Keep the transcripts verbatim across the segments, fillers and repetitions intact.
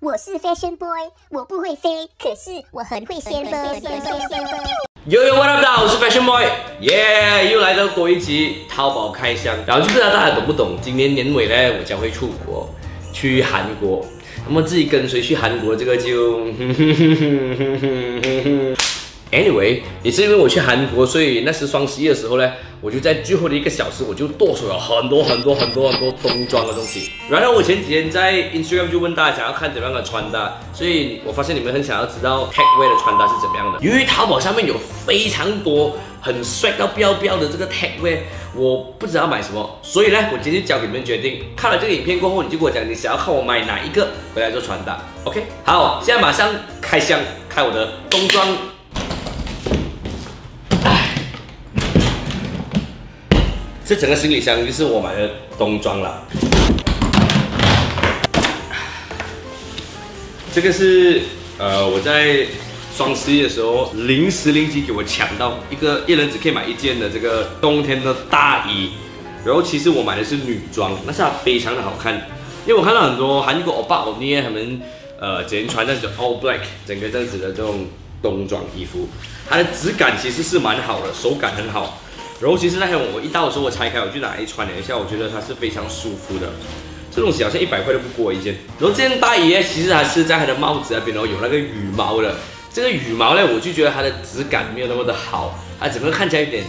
我是 Fashion Boy， 我不会飞，可是我很会先飞。 Yo yo what up， 大家好，我是 Fashion Boy， 耶、yeah ，又来到多一集淘宝开箱。然后就不知道大家懂不懂，今年年尾呢，我将会出国去韩国。那么至于跟谁去韩国，这个就，anyway， 也是因为我去韩国，所以那时双十一的时候呢，我就在最后的一个小时，我就剁手了很多很多很多很多冬装的东西。然后我前几天在 Instagram 就问大家想要看怎么样的穿搭，所以我发现你们很想要知道 Techwear 的穿搭是怎么样的。由于淘宝上面有非常多很帅到飙飙的这个 Techwear， 我不知道买什么，所以呢，我今天就交给你们决定。看了这个影片过后，你就跟我讲你想要看我买哪一个回来做穿搭。OK， 好，现在马上开箱，开我的冬装。这整个行李箱就是我买的冬装了。这个是呃我在双十一的时候临时临机给我抢到一个一人只可以买一件的这个冬天的大衣，然后其实我买的是女装，但是它非常的好看，因为我看到很多韩国欧巴欧尼他们呃之前穿那种 all black 整个这样子的这种冬装衣服，它的质感其实是蛮好的，手感很好。然后其实那天我一到的时候，我拆开我就拿来穿了一下，我觉得它是非常舒服的。这东西好像一百块都不过一件。然后这件大衣呢，其实它是在它的帽子那边哦有那个羽毛的。这个羽毛呢，我就觉得它的质感没有那么的好，它整个看起来有点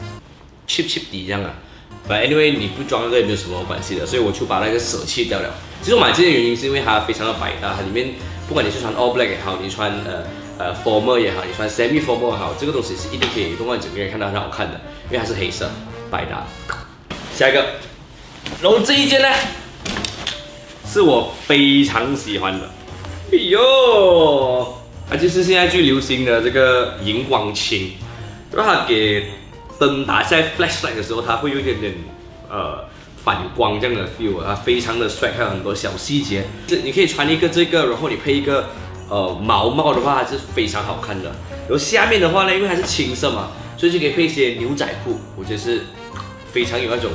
cheap cheap 底这样啊。But anyway， 你不装那个也没有什么关系的，所以我就把那个舍弃掉了。其实我买这件原因是因为它非常的百搭，它里面不管你是穿 all black 也好，你穿呃。呃 ，formal 也好，你穿 semi formal 也好，这个东西是一定可以让整个人看到很好看的，因为它是黑色，百搭。下一个，然后这一件呢，是我非常喜欢的，哎呦，它就是现在最流行的这个荧光青，然后它给灯打在 flashlight 的时候，它会有一点点呃反光这样的 feel， 它非常的帅，还有很多小细节。这你可以穿一个这个，然后你配一个。呃，毛帽的话，它是非常好看的。然后下面的话呢，因为它是青色嘛，所以就可以配一些牛仔裤，我觉得是非常有那种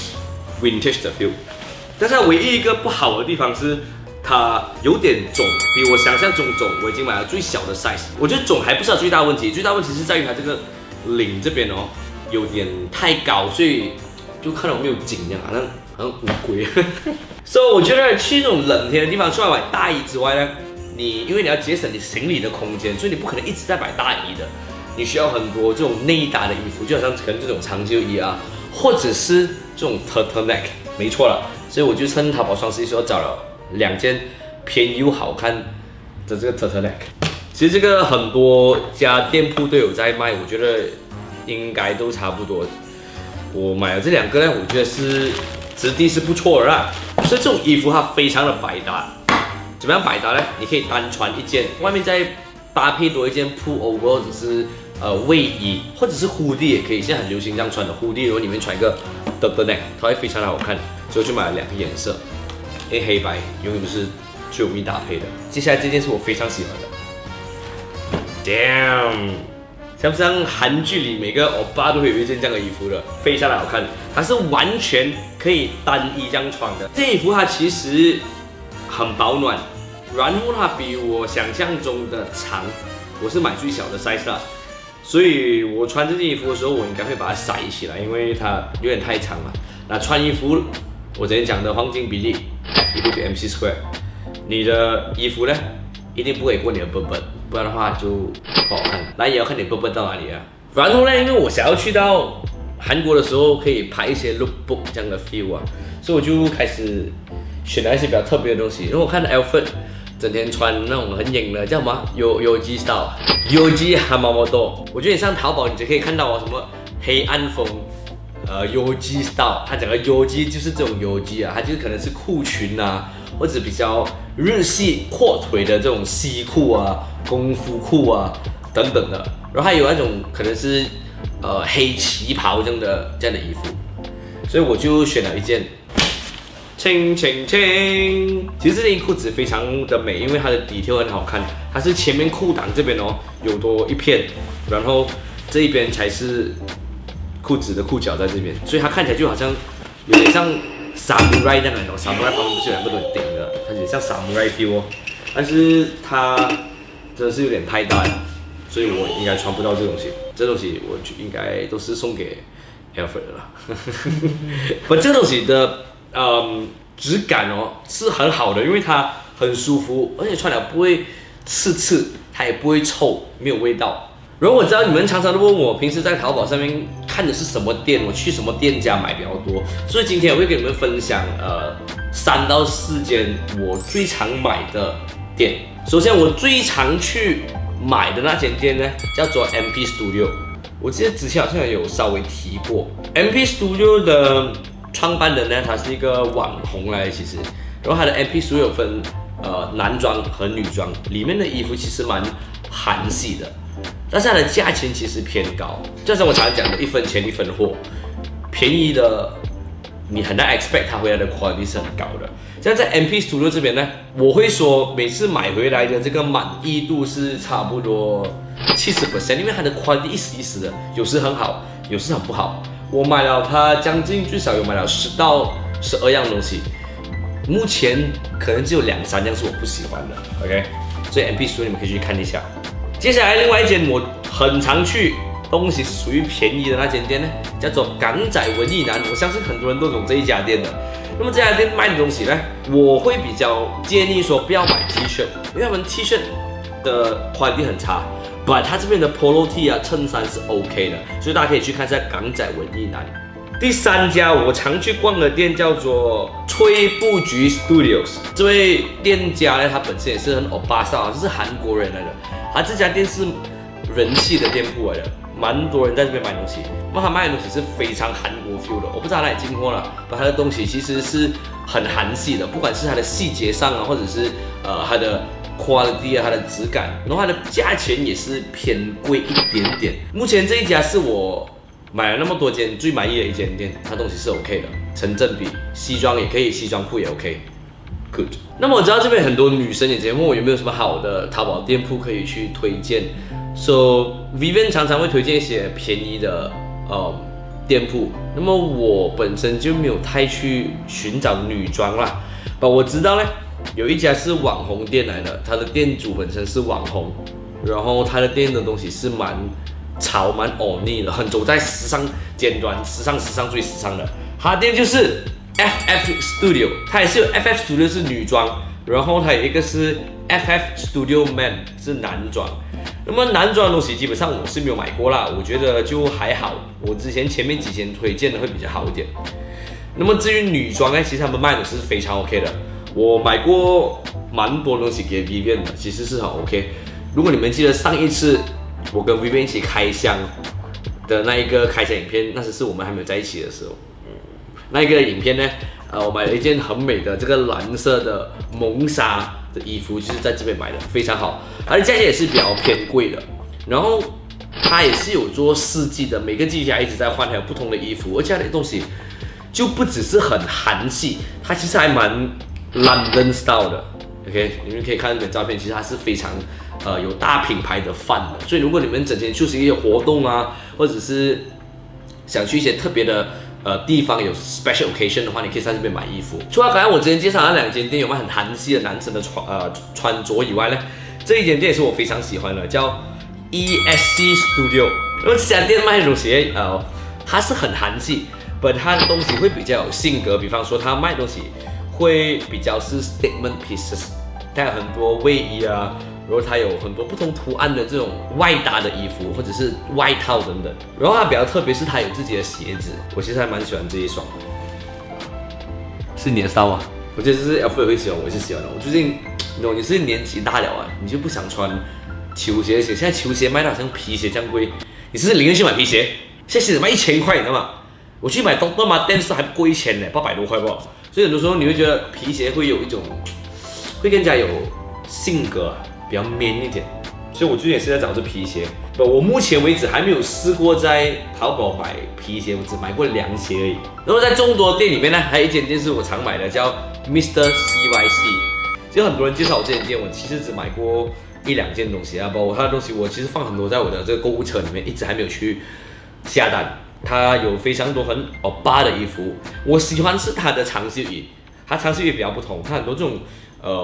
vintage 的 feel。但是它唯一一个不好的地方是，它有点肿，比我想象中肿。我已经买了最小的 size， 我觉得肿还不是它最大问题，最大问题是在于它这个领这边哦，有点太高，所以就看到没有紧这样，好像好像乌龟。所以我觉得去那种冷天的地方，除了买大衣之外呢。你因为你要节省你行李的空间，所以你不可能一直在买大衣的，你需要很多这种内搭的衣服，就好像可能这种长袖衣啊，或者是这种 turtleneck， 没错了。所以我就趁淘宝双十一时候找了两件便宜又好看的这个 turtleneck。其实这个很多家店铺都有在卖，我觉得应该都差不多。我买了这两个呢，我觉得是质地是不错的啦。所以这种衣服它非常的百搭。怎么样百搭呢？你可以单穿一件，外面再搭配多一件 pullover， 或者是呃卫衣，或者是 hoodie 也可以。现在很流行这样穿的 hoodie， 然后里面穿一个 turtleneck， 它会非常的好看。所以我就买了两个颜色，因为黑白永远都是最容易搭配的。接下来这件是我非常喜欢的 ，damn， 像不像韩剧里每个欧巴都会有一件这样的衣服的，非常的好看。它是完全可以单衣这样穿的。这件衣服它其实很保暖。然后它比我想象中的长，我是买最小的 size 啦，所以我穿这件衣服的时候，我应该会把它塞起来，因为它有点太长了。那穿衣服，我之前讲的黄金比例 F 一比 M C square， 你的衣服呢，一定不可以过你的笨笨，不然的话就不好看。那也要看你笨笨到哪里啊。然后呢，因为我想要去到韩国的时候，可以拍一些 lookbook 这样的 feel 啊，所以我就开始选了一些比较特别的东西。因为我看 Alfred。整天穿那种很影的叫什么有有机 style， 有机还毛毛多。我觉得你上淘宝你就可以看到哦，什么黑暗风，呃有机 style。它整个有机就是这种有机啊，它就是可能是裤裙啊，或者比较日系阔腿的这种西裤啊、功夫裤啊等等的。然后还有那种可能是呃黑旗袍这样的这样的衣服，所以我就选了一件。清清清！其实这件裤子非常的美，因为它的底条很好看。它是前面裤裆这边哦有多一片，然后这一边才是裤子的裤脚在这边，所以它看起来就好像有点像 samurai 那样的，samurai 旁边不是有两个都很顶的，它有点像 samurai feel 哦。 但是它真的是有点太大了，所以我应该穿不到这东西。这东西我就应该都是送给 Alfred 的了。不，这东西的嗯质感哦是很好的，因为它很舒服，而且穿了不会刺刺，它也不会臭，没有味道。然后我知道你们常常都问我，平时在淘宝上面看的是什么店，我去什么店家买比较多，所以今天我会跟你们分享呃三到四间我最常买的店。首先我最常去买的那间店呢，叫做 M P Studio。我记得之前好像有稍微提过 M P Studio 的创办人呢，他是一个网红来的，其实，然后他的 M P Studio 有分呃男装和女装，里面的衣服其实蛮韩系的。但是它的价钱其实偏高，就像我常常讲的，一分钱一分货，便宜的你很难 expect 它回来的 quality 是很高的。像在 M P Studio 这边呢，我会说每次买回来的这个满意度是差不多七十 percent， 因为它的 quality 一时一时的，有时很好，有时很不好。我买了它将近最少有买了十到十二样东西，目前可能只有两三样是我不喜欢的。OK， 所以 M P Studio 你们可以去看一下。接下来另外一间我很常去，东西是属于便宜的那间店呢，叫做港仔文艺男。我相信很多人都懂这一家店的。那么这家店卖的东西呢，我会比较建议说不要买 T 恤，因为他们 T 恤的 quality 很差。But 他这边的 Polo T 啊衬衫是 OK 的，所以大家可以去看一下港仔文艺男。第三家我常去逛的店叫做吹布局 Studios， 这位店家呢，他本身也是很欧巴桑，就是韩国人来的。他这家店是人气的店铺来的，蛮多人在这边买东西。那么他卖的东西是非常韩国 feel 的，我不知道哪里进货了，但他的东西其实是很韩系的，不管是它的细节上啊，或者是呃它的 quality 啊，它的质感，然后它的价钱也是偏贵一点点。目前这一家是我买了那么多间最满意的一间店，它东西是 OK 的，成正比，西装也可以，西装裤也 OK。Good。那么我知道这边很多女生也在问我有没有什么好的淘宝店铺可以去推荐。So Vivian 常常会推荐一些便宜的呃店铺。那么我本身就没有太去寻找女装啦，但我知道呢，有一家是网红店来的，它的店主本身是网红，然后它的店的东西是蛮潮、蛮欧尼的，很走在时尚尖端，时尚、时尚最时尚的。它的店就是 F F Studio， 它也是有 F F Studio 是女装，然后它有一个是 F F Studio Man 是男装。那么男装的东西基本上我是没有买过啦，我觉得就还好。我之前前面几间推荐的会比较好一点。那么至于女装呢，其实他们卖的是非常 OK 的。我买过蛮多东西给 Vivian 的，其实是很 OK。如果你们记得上一次我跟 Vivian 一起开箱的那一个开箱影片，那时是我们还没有在一起的时候。那一个影片呢，呃，我买了一件很美的这个蓝色的蒙纱的衣服，就是在这边买的，非常好，而且价钱也是比较偏贵的。然后它也是有做四季的，每个季节一直在换，还有不同的衣服，而且它的东西就不只是很韩系，它其实还蛮 London style 的。OK， 你们可以看这本照片，其实它是非常呃有大品牌的范的。所以如果你们整天就是一些活动啊，或者是想去一些特别的呃地方有 special occasion 的话，你可以在这边买衣服。除了刚才我之前介绍的那两间店有卖很韩系的男生的穿呃穿着以外呢，这一间店也是我非常喜欢的，叫 E S C Studio。那么这家店卖的东西呃，它是很韩系，但它的东西会比较有性格，比方说它卖的东西会比较是 statement pieces， 它有很多卫衣啊。然后它有很多不同图案的这种外搭的衣服，或者是外套等等。然后它比较特别是它有自己的鞋子，我其实还蛮喜欢这一双。是你的骚啊？我觉得这是 Alfred 会喜欢，我是喜欢的。我最近，你懂，你是年纪大了啊，你就不想穿球鞋鞋。现在球鞋卖的好像皮鞋这样贵，你是不是宁愿去买皮鞋？现在鞋子卖一千块，你知道吗？我去买 Doctor Martens 还不过一千呢，八百多块不？所以很多时候你会觉得皮鞋会有一种，会更加有性格。比较 man 一点，所以我最近也是在找这皮鞋。我目前为止还没有试过在淘宝买皮鞋，我只买过凉鞋而已。然后在众多店里面呢，还有一间店是我常买的，叫 Mister C Y C。就很多人介绍我这间店，我其实只买过一两件东西啊，包括它的东西，我其实放很多在我的这个购物车里面，一直还没有去下单。它有非常多很欧巴的衣服，我喜欢是它的长袖衣，它长袖衣比较不同，它很多这种呃。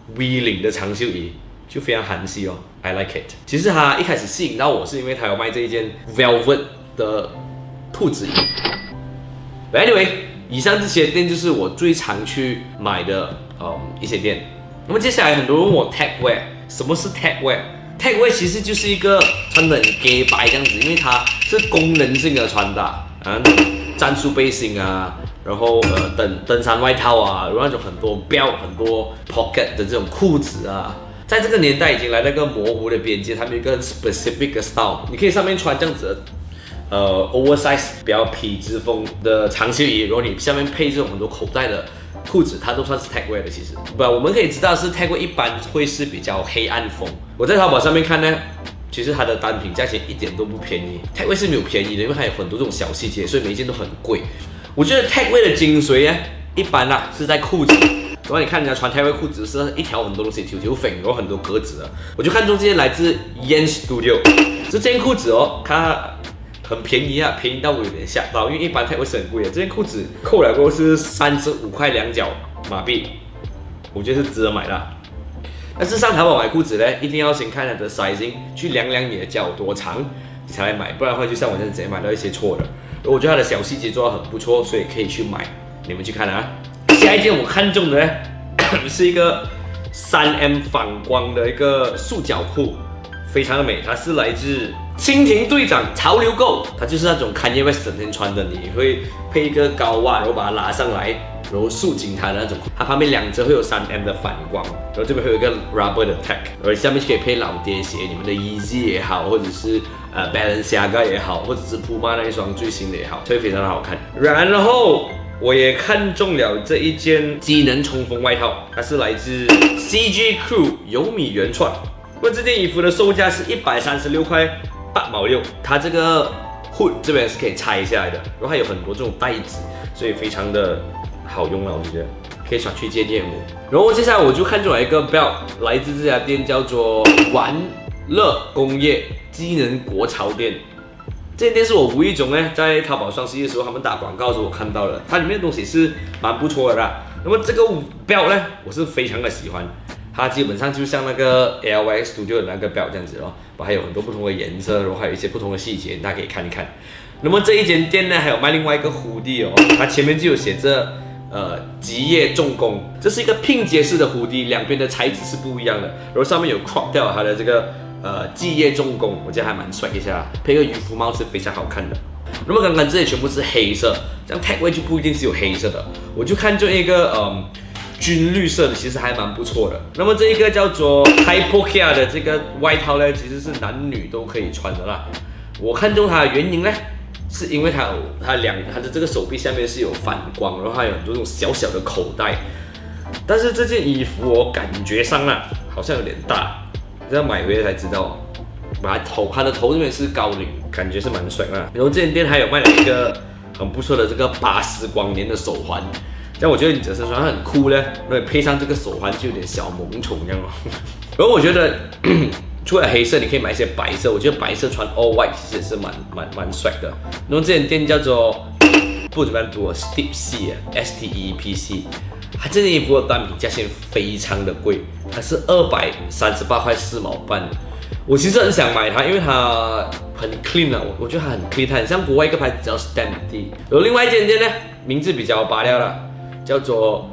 V 领的长袖衣，就非常韩系哦 ，I like it。其实它一开始吸引到我是因为它有卖这一件 Velvet 的兔子衣。But anyway， 以上这些店就是我最常去买的嗯一些店。那么接下来很多人问我 tech wear， 什么是 tech wear？tech wear 其实就是一个穿得很 gay 白这样子，因为它是功能性的穿搭啊，战术背心啊。然后呃登登山外套啊，然后那种很多 belt 很多 pocket 的这种裤子啊，在这个年代已经来到一个模糊的边界，它们有一个很 specific 的 style， 你可以上面穿这样子的呃 oversize 比较痞子风的长袖衣，然后你下面配这种很多口袋的裤子，它都算是 tech wear 的。其实不，我们可以知道是 tech wear 一般会是比较黑暗风。我在淘宝上面看呢。其实它的单品价钱一点都不便宜 ，tech wear 是没有便宜的，因为它有很多这种小细节，所以每一件都很贵。我觉得 tech wear 的精髓呢，一般啦是在裤子。然后你看人家穿 tech wear 裤子是一条很多东西，条条粉，然后很多格子的。我就看中这件来自 Yen Studio， 这件裤子哦，它很便宜啊，便宜到我有点吓到，因为一般 tech wear 是很贵的。这件裤子扣了过后是三十五块两角马币，我觉得是值得买的。但是上淘宝买裤子呢，一定要先看它的 sizing， 去量量你的脚多长，你才来买，不然的话就像我这样直接买到一些错的。我觉得它的小细节做得很不错，所以可以去买，你们去看啊。下一件我看中的呢，是一个 三 M 反光的一个束脚裤，非常的美，它是来自蜻蜓队长潮流购，它就是那种 Kanye West 整天穿的，你会配一个高袜，然后把它拉上来。然后束紧它的那种，它旁边两侧会有 三 M 的反光，然后这边会有一个 rubber 的 tag， 然后下面可以配老爹鞋，你们的 Yeezy 也好，或者是呃 Balenciaga 也好，或者是 Puma 那一双最新的也好，会非常的好看。然后我也看中了这一件机能冲锋外套，它是来自 C G Crew 有米原创。那么这件衣服的售价是一百三十六块八毛六，它这个 hood 这边是可以拆下来的，然后还有很多这种带子，所以非常的。好用了，我觉得可以穿去见艳舞。然后接下来我就看中了一个 belt， 来自这家店叫做玩乐工业机能国潮店。这间店是我无意中呢在淘宝双十一的时候，他们打广告的时候我看到的，它里面的东西是蛮不错的啦。那么这个 belt 呢，我是非常的喜欢，它基本上就像那个 L Y X Studio 的那个 belt 这样子哦，还有很多不同的颜色，然后还有一些不同的细节，大家可以看一看。那么这一间店呢，还有卖另外一个 hoodie 哦，它前面就有写着。呃，极业重工，这是一个拼接式的hoodie，两边的材质是不一样的，然后上面有 crop 掉它的这个呃极业重工，我觉得还蛮帅一下，配个渔夫帽是非常好看的。那么刚刚这些全部是黑色，这样 tag wear 就不一定是有黑色的，我就看中一个嗯军绿色的，其实还蛮不错的。那么这一个叫做 Hypokia 的这个外套呢，其实是男女都可以穿的啦。我看中它的原因呢。是因为它有它两它的这个手臂下面是有反光，然后还有很多这种小小的口袋。但是这件衣服我感觉上啊好像有点大，这样买回来才知道。把它头它的头这边是高领，感觉是蛮帅的。然后这间店还有卖了一个很不错的这个巴斯光年的手环，这样我觉得你整身穿很酷呢，然后配上这个手环就有点小萌宠这样哦。然后我觉得。除了黑色，你可以买一些白色。我觉得白色穿 all white 其实也是蛮蛮蛮帅的。然后这间店叫做不怎么样读 Step 啊 ，S T E P C。它这件衣服的单品价钱非常的贵，它是二百三十八块四毛半。我其实很想买它，因为它很 clean 啊，我我觉得它很 clean，它很像国外一个牌子叫 Stamp。有另外一间店呢，名字比较拔料了，叫做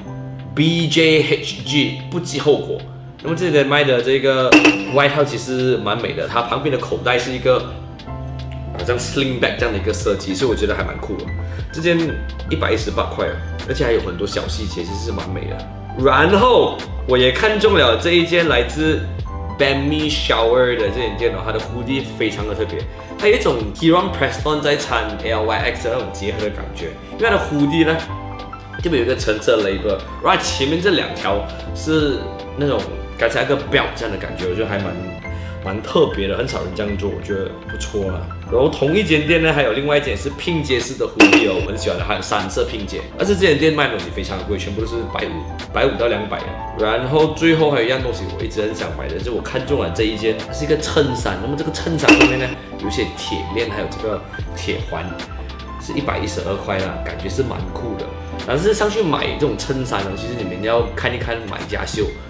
B J H G， 不计后果。那么这里卖的这个外套其实蛮美的，它旁边的口袋是一个好像 sling bag 这样的一个设计，所以我觉得还蛮酷的。这件一百一十八块，而且还有很多小细节，其实是蛮美的。然后我也看中了这一件来自 Bami Shower 的这件件哦，它的 hoodie 非常的特别，它有一种 Heron Preston 在掺 L Y X 的那种结合的感觉，因为它的 hoodie 呢这边有一个橙色 label， 然后前面这两条是那种。刚才那个 belt 这样的感觉，我觉得还蛮蛮特别的，很少人这样做，我觉得不错啦。然后同一间店呢，还有另外一间是拼接式的 hoodie 哦，我很喜欢的，还有三色拼接。而且这间店卖的东西非常的贵，全部都是百五、百五到两百的。然后最后还有一样东西，我一直很想买的，就是我看中了这一件，它是一个衬衫。那么这个衬衫上面呢，有一些铁链，还有这个铁环，是一百一十二块啦，感觉是蛮酷的。但是上去买这种衬衫呢，其实你们要看一看买家秀。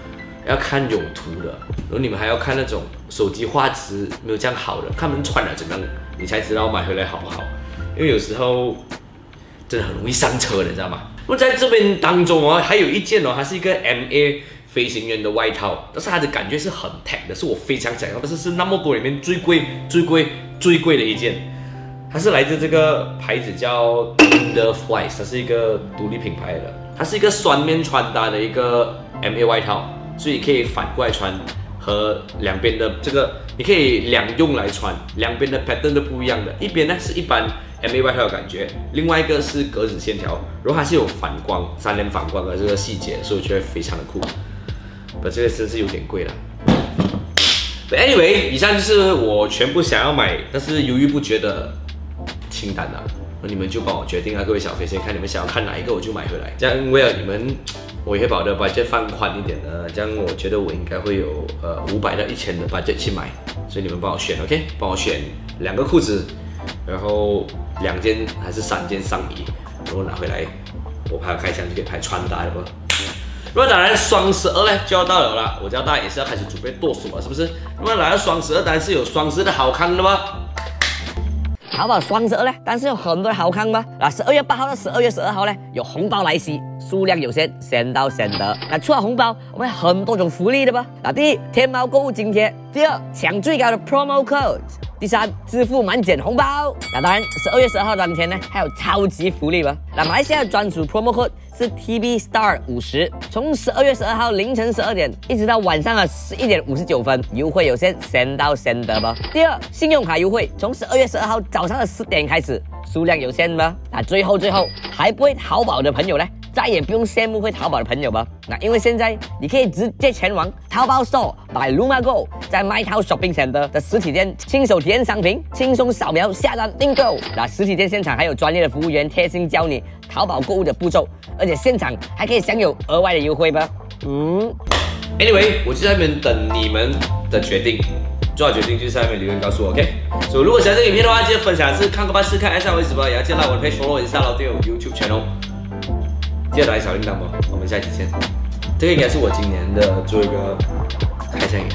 要看有图的，然后你们还要看那种手机画质没有这样好的，看他们穿了怎么样，你才知道买回来好不好。因为有时候真的很容易上车的，你知道吗？那在这边当中哦，还有一件哦，它是一个 M A 飞行员的外套，但是它的感觉是很 tech 的，是我非常想要，但是是那么多里面最贵、最贵、最贵的一件。它是来自这个牌子叫 Interflight， 它是一个独立品牌的，它是一个双面穿搭的一个 M A 外套，所以可以反过来穿，和两边的这个你可以两用来穿，两边的 pattern 都不一样的，一边呢是一般 M A 外套的感觉，另外一个是格子线条，然后它是有反光、三连反光的这个细节，所以我觉得非常的酷。不，这个真是有点贵了。But anyway， 以上就是我全部想要买，但是犹豫不决的清单了。那你们就帮我决定啊，各位小飞仙，看你们想要看哪一个，我就买回来。这样为了你们，我也会把我的 budget 放宽一点的。这样我觉得我应该会有呃五百到一千的 budget 去买，所以你们帮我选 ，OK？ 帮我选两个裤子，然后两件还是三件上衣，然后拿回来，我拍开箱就可以拍穿搭了不？那么当然，双十二呢就要到了啦，我知道大家也是要开始准备剁手了，是不是？那么来到双十二，当然是有双十二的好康的吗？ 淘宝双十二呢，但是有很多的好康吗？那十二月八号到十二月十二号呢，有红包来袭，数量有限，先到先得。那除了红包，我们有很多种福利的吧？那第一，天猫购物津贴；第二，抢最高的 promo code；第三，支付满减红包。那当然，十二月十二号当天呢，还有超级福利吧？那马来西亚的专属 promo code是 T B Star 五十，从十二月十二号凌晨十二点一直到晚上的十一点五十九分，优惠有限，先到先得吧。第二，信用卡优惠，从十二月十二号早上的十点开始，数量有限吧。那最后最后，还不会淘宝的朋友呢，再也不用羡慕会淘宝的朋友吧。那因为现在你可以直接前往淘宝 Store by Luma Go， 在 MyTown Shopping Center 的实体店亲手体验商品，轻松扫描下单订购。那实体店现场还有专业的服务员贴心教你淘宝购物的步骤，而且现场还可以享有额外的优惠吧。嗯 ，Anyway， 我就在那边等你们的决定，做好决定就在那边留言告诉我 ，OK？ 所以如果喜欢这个影片的话，记得分享是看个巴士看 S R 为直播，也要记得来我的 page follow 一下咯，对我 YouTube channel。记得打开小铃铛吧，我们下期见。这个应该是我今年的最后一个开箱影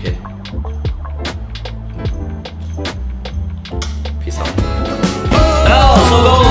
片。Peace out。大家好，我是收工。